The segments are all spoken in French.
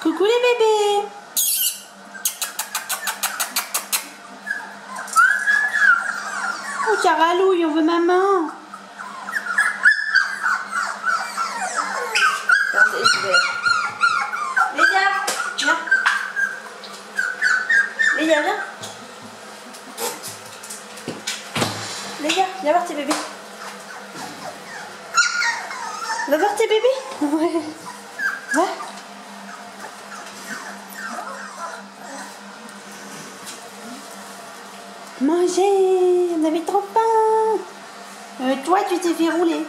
Coucou les bébés. Oh, Caralouille, on veut maman. Léa, viens. Léa, viens. Léa, viens voir tes bébés. Va voir tes bébés. Ouais. Va. Manger, on avait trop faim. Toi, tu t'es fait rouler.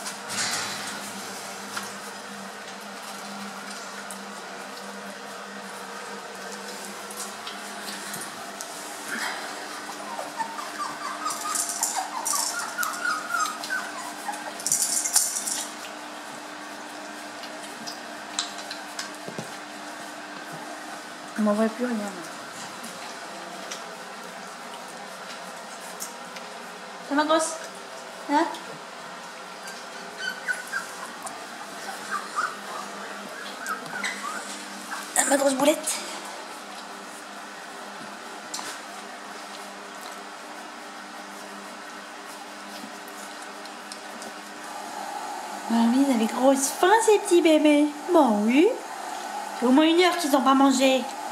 On m'en voit plus rien. Ça ma grosse? Hein? Ah, ma grosse boulette. Mamie, ils avaient grosse faim ces petits bébés. Bon oui. C'est au moins 1 heure qu'ils n'ont pas mangé.